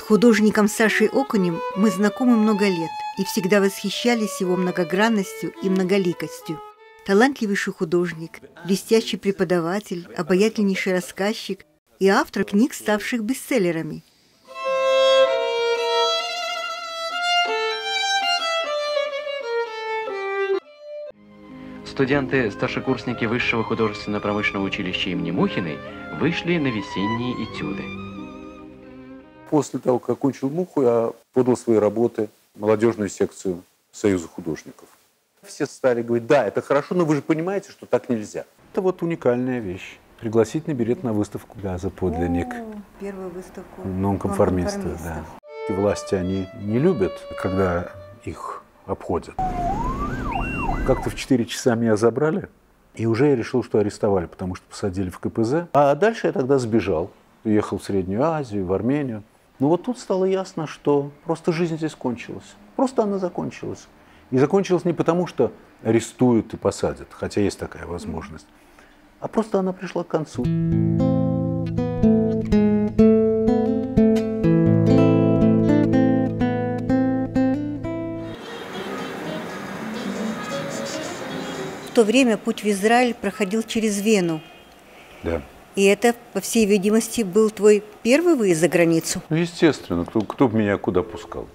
художником Сашей Окунем мы знакомы много лет и всегда восхищались его многогранностью и многоликостью. Талантливейший художник, блестящий преподаватель, обаятельнейший рассказчик и автор книг, ставших бестселлерами. Студенты-старшекурсники Высшего художественно-промышленного училища имени Мухиной вышли на весенние этюды. После того, как окончил Муху, я подал свои работы в молодежную секцию Союза художников. Все стали говорить: да, это хорошо, но вы же понимаете, что так нельзя. Это вот уникальная вещь. Пригласительный билет на выставку «Газа подлинник». Первую выставку нонконформистов. Да. И власти, они не любят, когда их обходят. Как-то в 4 часа меня забрали, и уже я решил, что арестовали, потому что посадили в КПЗ. А дальше я тогда сбежал. Уехал в Среднюю Азию, в Армению. Но вот тут стало ясно, что просто жизнь здесь кончилась. Просто она закончилась. И закончилась не потому, что арестуют и посадят, хотя есть такая возможность, а просто она пришла к концу. В то время путь в Израиль проходил через Вену. Да. И это, по всей видимости, был твой первый выезд за границу? Ну, естественно. Кто бы меня куда пускал?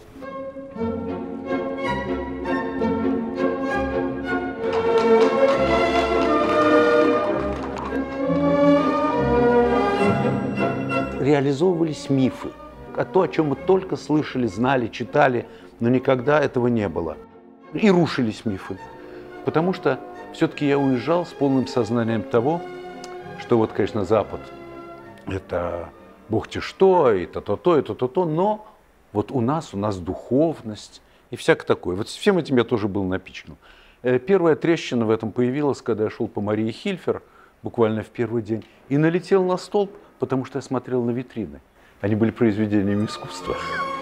Реализовывались мифы. А то, о чем мы только слышали, знали, читали, но никогда этого не было. И рушились мифы. Потому что все-таки я уезжал с полным сознанием того, что вот, конечно, Запад – это бог-те что, и то-то-то, и то-то-то, но вот у нас духовность и всякое такое. Вот всем этим я тоже был напичкан. Первая трещина в этом появилась, когда я шел по Марии Хильфер, буквально в первый день, и налетел на столб, потому что я смотрел на витрины. Они были произведениями искусства.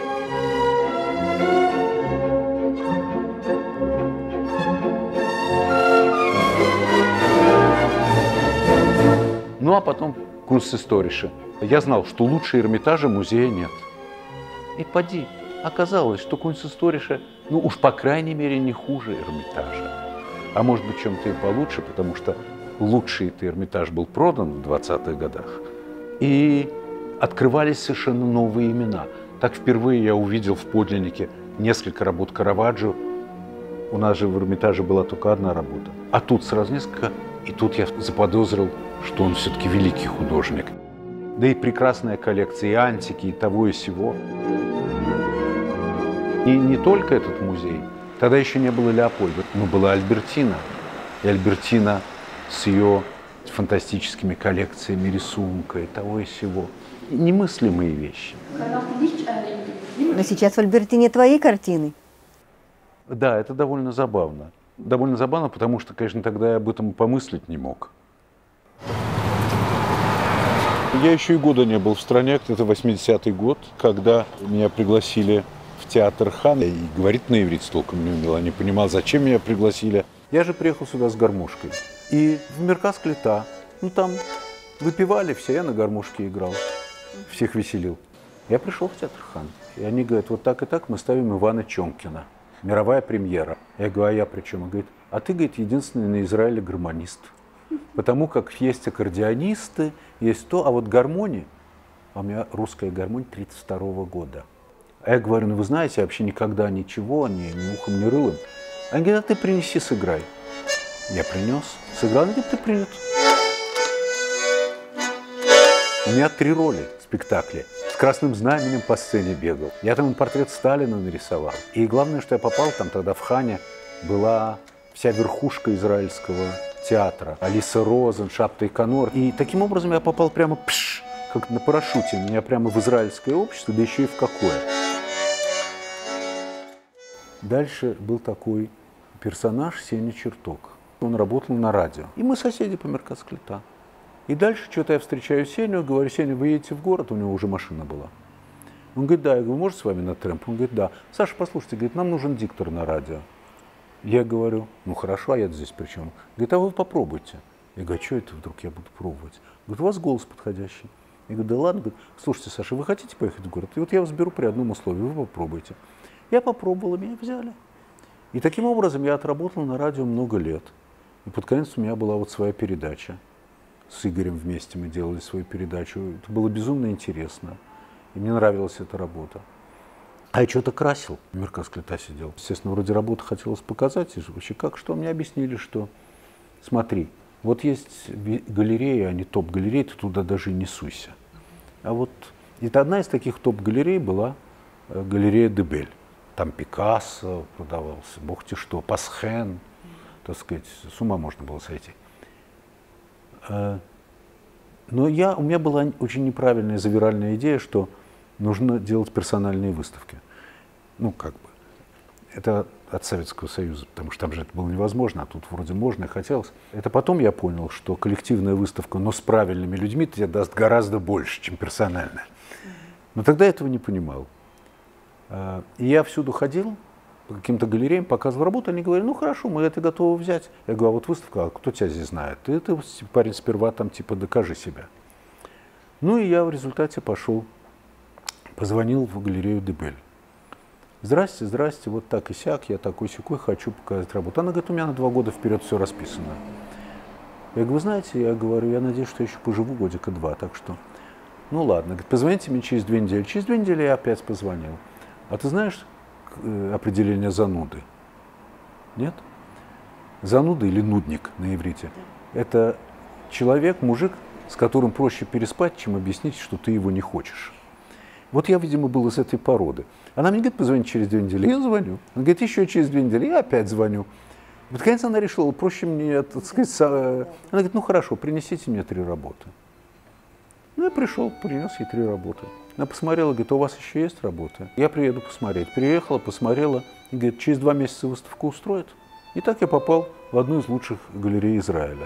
Ну, а потом Кунстисторише. Я знал, что лучше Эрмитажа музея нет. И поди, оказалось, что Кунстисторише, ну уж по крайней мере, не хуже Эрмитажа. А может быть, чем-то и получше, потому что лучший-то Эрмитаж был продан в 20-х годах. И открывались совершенно новые имена. Так впервые я увидел в подлиннике несколько работ Караваджо. У нас же в Эрмитаже была только одна работа. А тут сразу несколько. И тут я заподозрил, что он все-таки великий художник. Да и прекрасная коллекция и антики, и того, и сего. И не только этот музей. Тогда еще не было Леопольда, но была Альбертина. И Альбертина с ее фантастическими коллекциями рисунка и того, и сего. Немыслимые вещи. Но сейчас в Альбертине твои картины. Да, это довольно забавно. Довольно забавно, потому что, конечно, тогда я об этом помыслить не мог. Я еще и года не был в стране, это 80-й год, когда меня пригласили в театр Хан. И говорить на иврите толком не умел, я не понимал, зачем меня пригласили. Я же приехал сюда с гармошкой. И в Мерказ Клита, ну там выпивали все, я на гармошке играл, всех веселил. Я пришел в театр Хан, и они говорят: вот так и так мы ставим Ивана Чонкина. Мировая премьера. Я говорю: а я при чем? Он говорит: а ты, говорит, единственный на Израиле гармонист. Потому как есть аккордеонисты, есть то, а вот гармония, а у меня русская гармония 32-го года. А я говорю: ну вы знаете, я вообще никогда ничего, ни ухом, ни рылом. Они говорят: а ты принеси, сыграй. Я принес, сыграл, они говорят: ты принят. У меня 3 роли в спектакле. С красным знаменем по сцене бегал. Я там портрет Сталина нарисовал. И главное, что я попал, там тогда в Хане была вся верхушка израильского театра. Алиса Розен, Шабта и Канор. И таким образом я попал прямо, как на парашюте, меня прямо в израильское общество, да еще и в какое. Дальше был такой персонаж Сеня Черток. Он работал на радио. И мы соседи по Мерказ Клита. И дальше что-то я встречаю Сеню, говорю: Сеня, вы едете в город? У него уже машина была. Он говорит: да. Я говорю: можно с вами на трэмп? Он говорит: да. Саша, послушайте, говорит, нам нужен диктор на радио. Я говорю: ну хорошо, а я здесь при чем? Говорит: а вы попробуйте. Я говорю: что это вдруг я буду пробовать? Говорит: у вас голос подходящий. Я говорю, да ладно. Говорю, слушайте, Саша, вы хотите поехать в город? И вот я вас беру при одном условии, вы попробуйте. Я попробовал, и меня взяли. И таким образом я отработал на радио много лет. И под конец у меня была вот своя передача. С Игорем вместе мы делали свою передачу. Это было безумно интересно. И мне нравилась эта работа. А я что-то красил. В Меркасском лета сидел. Естественно, вроде работы хотелось показать. И вообще как, что? Мне объяснили, что смотри, вот есть галереи, они топ-галереи, ты туда даже и не суйся. А вот это одна из таких топ-галерей была галерея Дебель. Там Пикассо продавался, бог ты что, Пасхен, так сказать, с ума можно было сойти. Но у меня была очень неправильная завиральная идея, что нужно делать персональные выставки. Ну, как бы. Это от Советского Союза, потому что там же это было невозможно, а тут вроде можно и хотелось. Это потом я понял, что коллективная выставка, но с правильными людьми, тебе даст гораздо больше, чем персональная. Но тогда этого не понимал. И я всюду ходил, по каким-то галереям, показывал работу, они говорили, ну хорошо, мы это готовы взять. Я говорю, а вот выставка, а кто тебя здесь знает? Ты парень сперва там типа докажи себя. Ну и я в результате пошел, позвонил в галерею Дебель. Здрасте, здрасте, вот так и сяк, я такой-сякой, хочу показать работу. Она говорит, у меня на 2 года вперед все расписано. Я говорю, вы знаете, я надеюсь, что я еще поживу годика 2, так что, ну ладно. Говорит, позвоните мне через 2 недели. Через 2 недели я опять позвонил. А ты знаешь определение зануды? Нет? Зануда или нудник на иврите – это человек, мужик, с которым проще переспать, чем объяснить, что ты его не хочешь. Вот я, видимо, был из этой породы. Она мне говорит, позвони через 2 недели. Я звоню. Она говорит, еще через 2 недели. Я опять звоню. Под конец она решила, проще мне, так сказать, она говорит, ну хорошо, принесите мне 3 работы. Ну, я пришел, принес ей 3 работы. Она посмотрела, говорит, у вас еще есть работы? Я приеду посмотреть. Приехала, посмотрела, и говорит, через 2 месяца выставку устроит. И так я попал в одну из лучших галерей Израиля.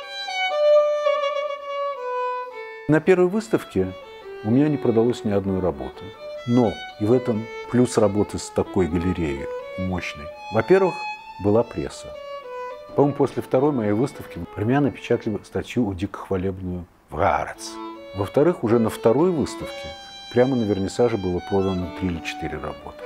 На первой выставке у меня не продалось ни одной работы. Но и в этом плюс работы с такой галереей мощной. Во-первых, была пресса. По-моему, после 2-й моей выставки про меня напечатали статью дико хвалебную в «Гаарец». Во-вторых, уже на 2-й выставке прямо на вернисаже было продано 3 или 4 работы.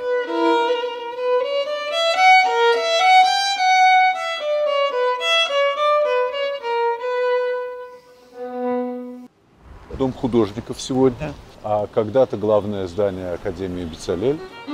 Дом художников сегодня, а когда-то главное здание Академии Бецалель.